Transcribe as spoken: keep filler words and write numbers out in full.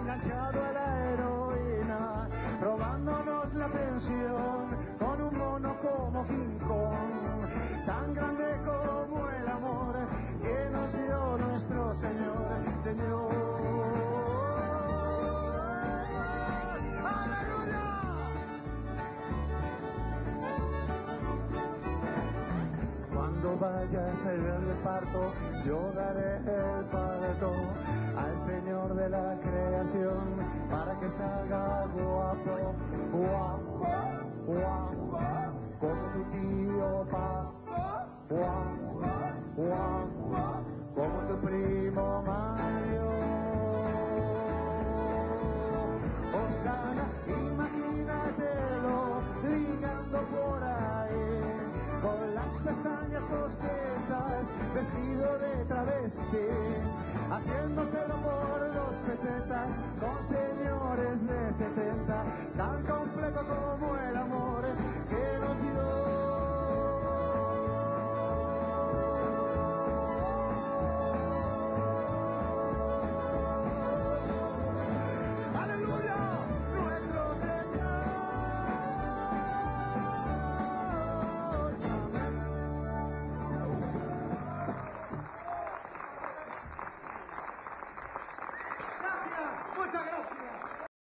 enganchado a la heroína, robándonos la pensión con un mono como King Kong, tan grande como el amor que nos dio nuestro Señor, Señor. Cuando vayas a ir al reparto, yo daré el parto al Señor de la creación para que salga guapo, guapo, guapo, como tu tío pa, guapo, guapo, como tu primo Mario. Osana, imagínatelo ligando por ahí, con las pestañas postizas, vestido de travesti, haciéndoselo por dos pesetas, con